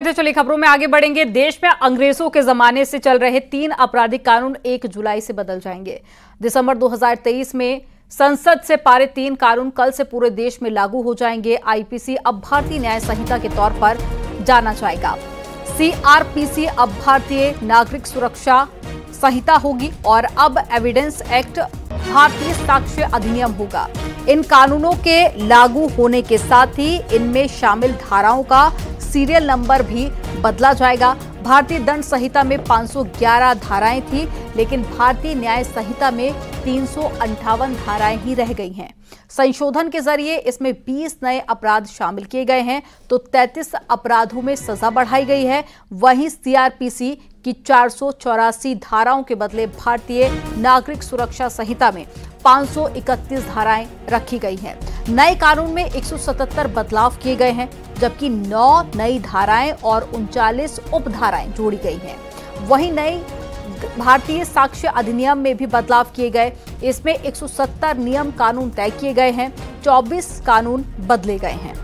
थे। चलिए खबरों में आगे बढ़ेंगे। देश में अंग्रेजों के जमाने से चल रहे 3 आपराधिक कानून 1 जुलाई से बदल जाएंगे। दिसंबर 2023 में संसद से पारित 3 कानून कल से पूरे देश में लागू हो जाएंगे। आईपीसी अब भारतीय न्याय संहिता के तौर पर जाना जाएगा। सीआरपीसी अब भारतीय नागरिक सुरक्षा संहिता होगी और अब एविडेंस एक्ट भारतीय साक्ष्य अधिनियम होगा। इन कानूनों के लागू होने के साथ ही इनमें शामिल धाराओं का सीरियल नंबर भी बदला जाएगा। भारतीय दंड संहिता में 511 धाराएं थी, लेकिन भारतीय न्याय संहिता में 358 धाराएं ही रह गई हैं। संशोधन के जरिए इसमें 20 नए अपराध शामिल किए गए हैं, तो 33 अपराधों में सजा बढ़ाई गई है। वहीं सीआरपीसी की 484 धाराओं के बदले भारतीय नागरिक सुरक्षा संहिता में 531 धाराएं रखी गई हैं। नए कानून में 177 बदलाव किए गए हैं, जबकि 9 नई धाराएं और 39 उपधाराएं जोड़ी गई हैं। वहीं नई भारतीय साक्ष्य अधिनियम में भी बदलाव किए गए। इसमें 170 नियम कानून तय किए गए हैं, 24 कानून बदले गए हैं।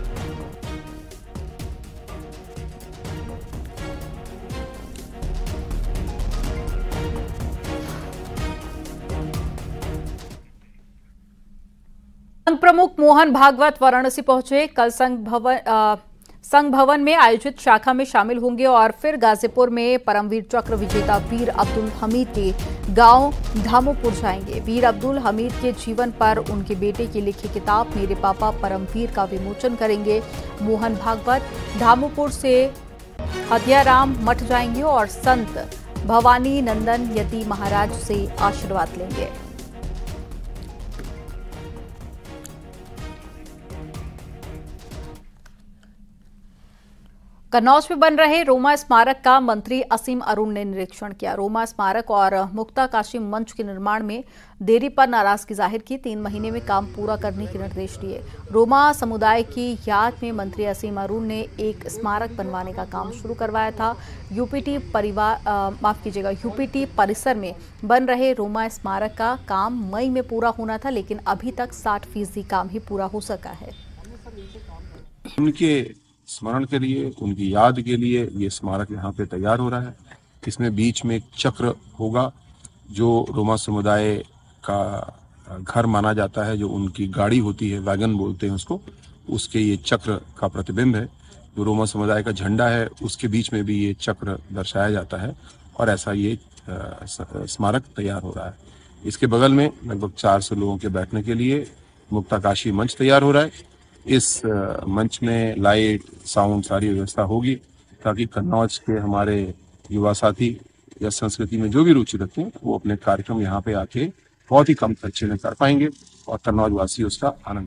संघ प्रमुख मोहन भागवत वाराणसी पहुंचे। कल संघ भवन में आयोजित शाखा में शामिल होंगे और फिर गाजीपुर में परमवीर चक्र विजेता वीर अब्दुल हमीद के गांव धामोपुर जाएंगे। वीर अब्दुल हमीद के जीवन पर उनके बेटे की लिखी किताब मेरे पापा परमवीर का विमोचन करेंगे। मोहन भागवत धामोपुर से हदियाराम मठ जाएंगे और संत भवानी नंदन यति महाराज से आशीर्वाद लेंगे। कन्नौज में बन रहे रोमा स्मारक का मंत्री असीम अरुण ने निरीक्षण किया। रोमा स्मारक और मुक्ताकाशी मंच के निर्माण में देरी पर नाराजगी जाहिर की। 3 महीने में काम पूरा करने के निर्देश दिए। रोमा समुदाय की याद में मंत्री असीम अरुण ने एक स्मारक बनवाने का काम शुरू करवाया था। यूपीटी परिसर में बन रहे रोमा स्मारक का काम मई में पूरा होना था, लेकिन अभी तक 60% काम ही पूरा हो सका है। उनके स्मरण के लिए, उनकी याद के लिए ये स्मारक यहाँ पे तैयार हो रहा है। इसमें बीच में एक चक्र होगा जो रोमा समुदाय का घर माना जाता है, जो उनकी गाड़ी होती है, वैगन बोलते हैं उसको, उसके ये चक्र का प्रतिबिंब है। जो रोमा समुदाय का झंडा है उसके बीच में भी ये चक्र दर्शाया जाता है और ऐसा ये स्मारक तैयार हो रहा है। इसके बगल में लगभग 400 लोगों के बैठने के लिए मुक्ताकाशी मंच तैयार हो रहा है। इस मंच में लाइट, साउंड सारी व्यवस्था होगी ताकि कन्नौज के हमारे युवा साथी या संस्कृति में जो भी रुचि रखते हैं वो अपने कार्यक्रम यहाँ पे आके बहुत ही कम खर्चे में कर पाएंगे और कन्नौज वासी उसका आनंद